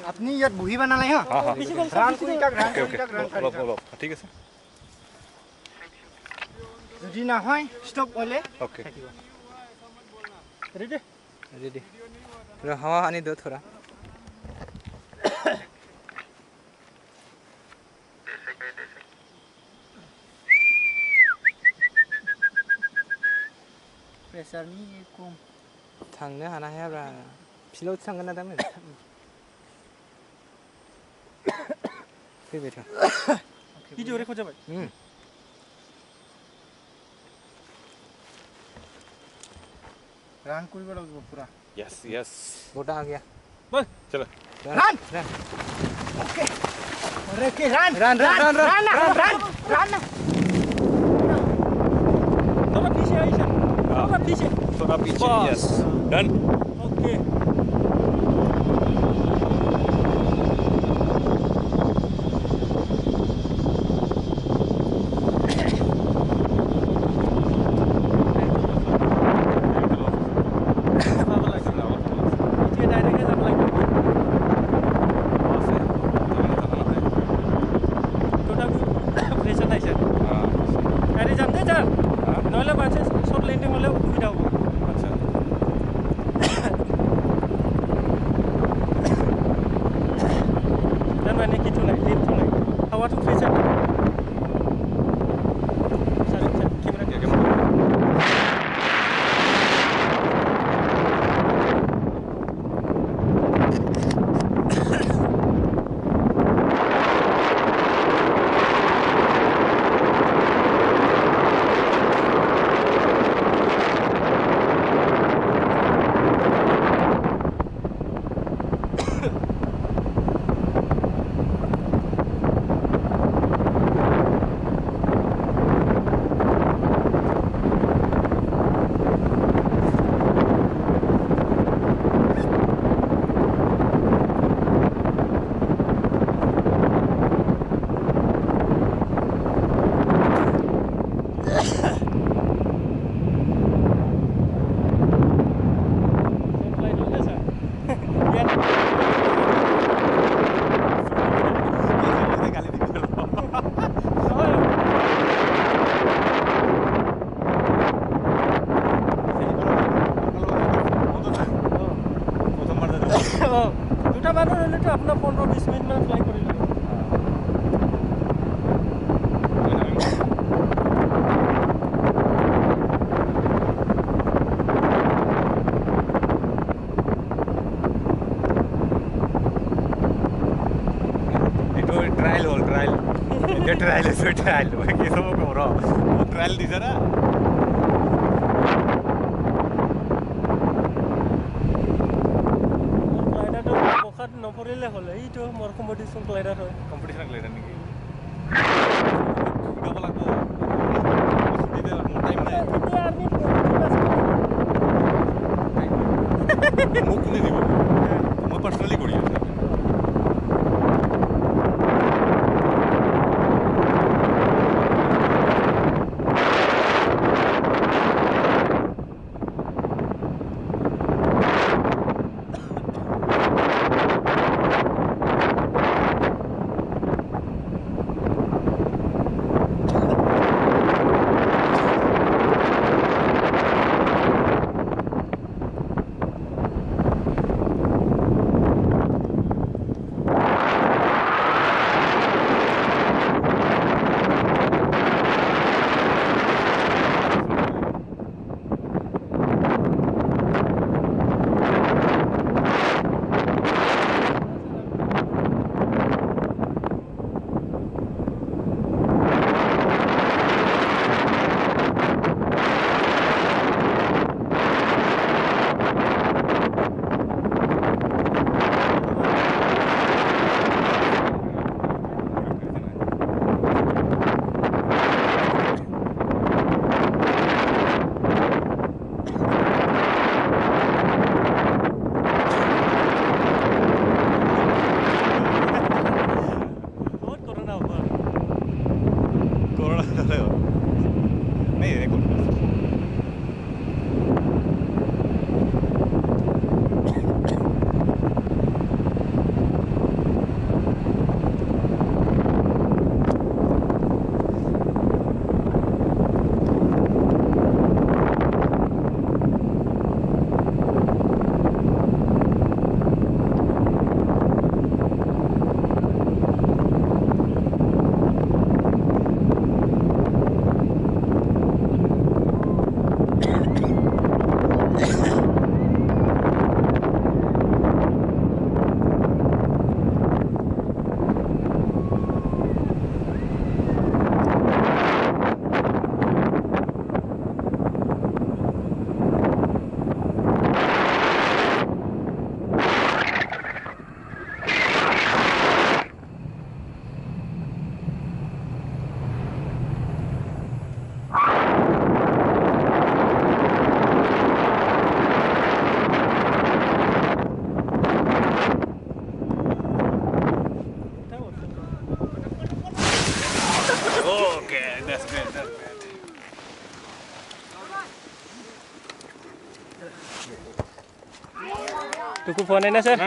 আপনি ইয়াত বহিবা নালাগে হা রান কৰি তাক ৰান ঠিক আছে যদি না হয় স্টপ হলে ओके रेडी रेडी र हवा आने दो थोड़ा प्रेसार नि कम थांनो हाना हायाब्रा फिलाव थांगोन ना दामोन फैबाय था भिडिअ रेकर्ड जाबाय रान কৰিব লাগিব পুৰা यस यस मोटा आ गया बोल चलो रन ओके अरे के रन रन थोड़ा पीछे आइशा थोड़ा पीछे यस डन ओके ट्रायल के सब हो वो ट्रायल दिस ना ग्लाइडार तो बखात नपरिले हले इतो मोर कम्पिटिशन ग्लाइडार হয় कम्पिटिशन ग्लाइडार नेকি गाब लागो दिदे टाइम নাই মোক কোনে দিব মই পার্সোনালি কৰি আছো Okay, that's good. That's good. Tuku phone hai na sir?